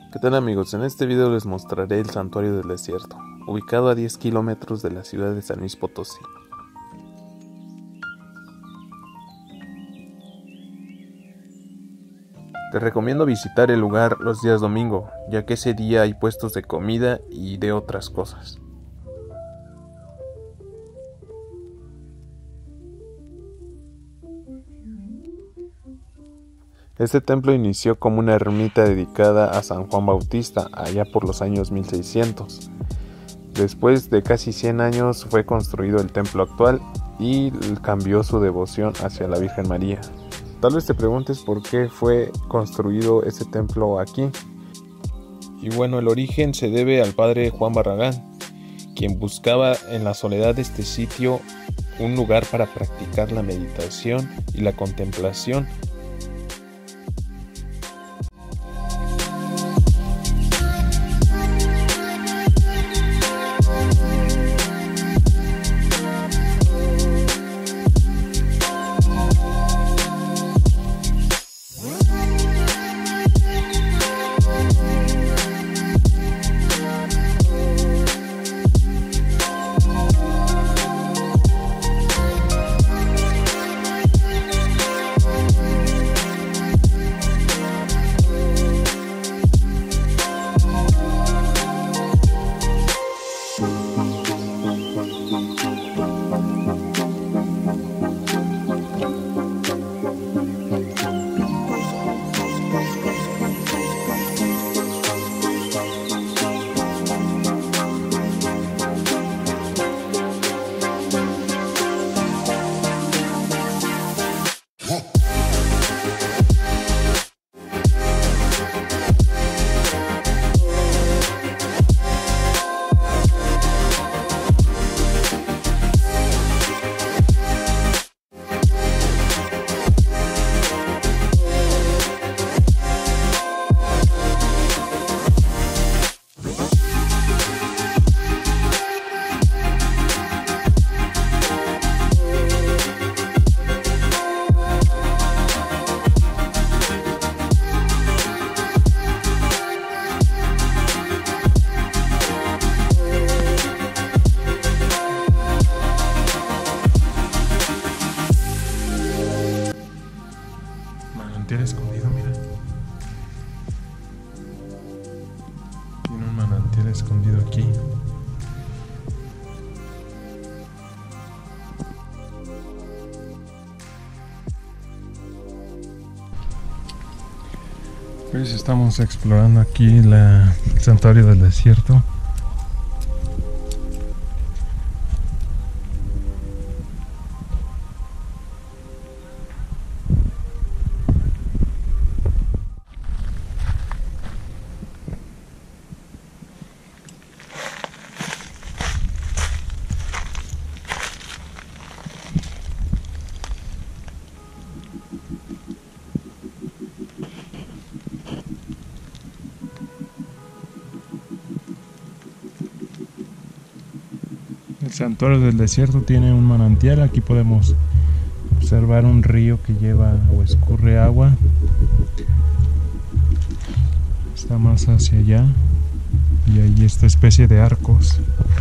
¿Qué tal amigos? En este video les mostraré el Santuario del Desierto, ubicado a 10 kilómetros de la ciudad de San Luis Potosí. Te recomiendo visitar el lugar los días domingo, ya que ese día hay puestos de comida y de otras cosas. Este templo inició como una ermita dedicada a San Juan Bautista, allá por los años 1600. Después de casi 100 años fue construido el templo actual y cambió su devoción hacia la Virgen María. Tal vez te preguntes por qué fue construido este templo aquí. Y bueno, el origen se debe al padre Juan Barragán, quien buscaba en la soledad de este sitio un lugar para practicar la meditación y la contemplación. Manantial escondido, mira. Tiene un manantial escondido aquí. Pues estamos explorando aquí el Santuario del Desierto. El Santuario del Desierto tiene un manantial. Aquí podemos observar un río que lleva o escurre agua. Está más hacia allá y hay esta especie de arcos.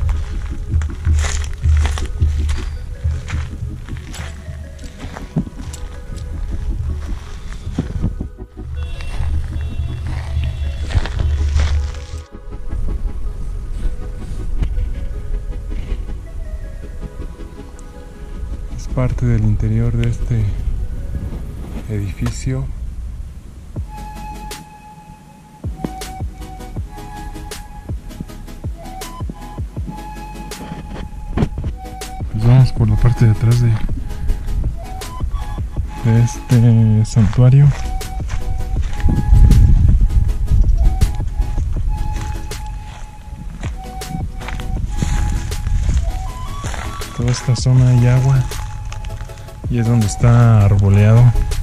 Parte del interior de este edificio. Pues vamos por la parte de atrás de este santuario. Toda esta zona hay agua. Y es donde está arboleado.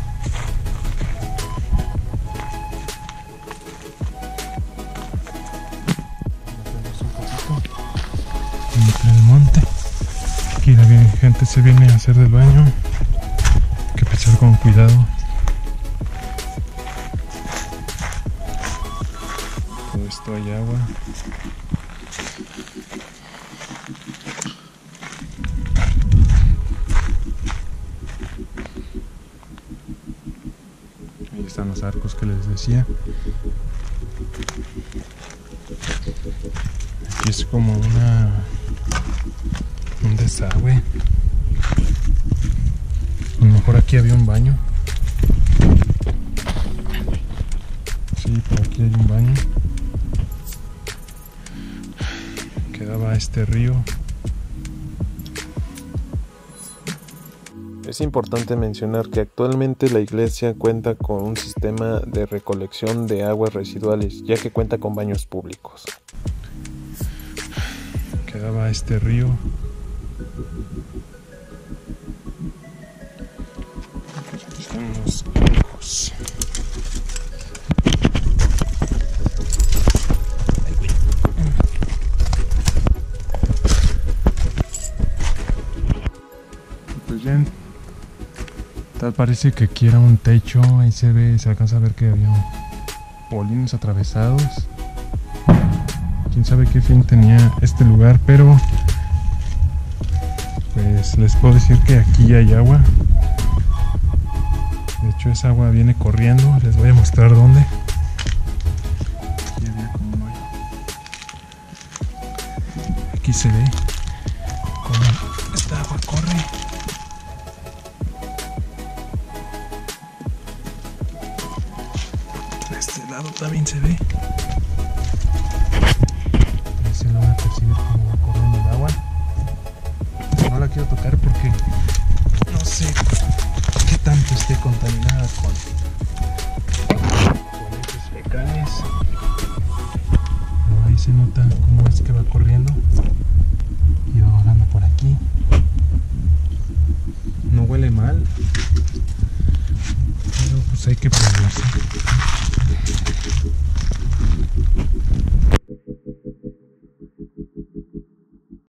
Entre el monte. Aquí la gente se viene a hacer del baño. Hay que pasar con cuidado. Esto hay agua. Ahí están los arcos que les decía. Aquí es como un desagüe. A lo mejor aquí había un baño. Sí, por aquí hay un baño. Quedaba este río. Es importante mencionar que actualmente la iglesia cuenta con un sistema de recolección de aguas residuales, ya que cuenta con baños públicos. Quedaba este río. Aquí están los arcos. Pues bien, tal parece que aquí era un techo. Ahí se alcanza a ver que había polinos atravesados. Quién sabe qué fin tenía este lugar, pero pues les puedo decir que aquí hay agua. De hecho, esa agua viene corriendo. Les voy a mostrar dónde. Aquí había como un hoyo. Aquí se ve cómo esta agua corre. De este lado también se ve. Ahí se logra percibir cómo va corriendo el agua. No la quiero tocar porque no sé qué tanto esté contaminada con estos fecales. Pero ahí se nota cómo es que va corriendo y va bajando por aquí. No huele mal, pero pues hay que probarse.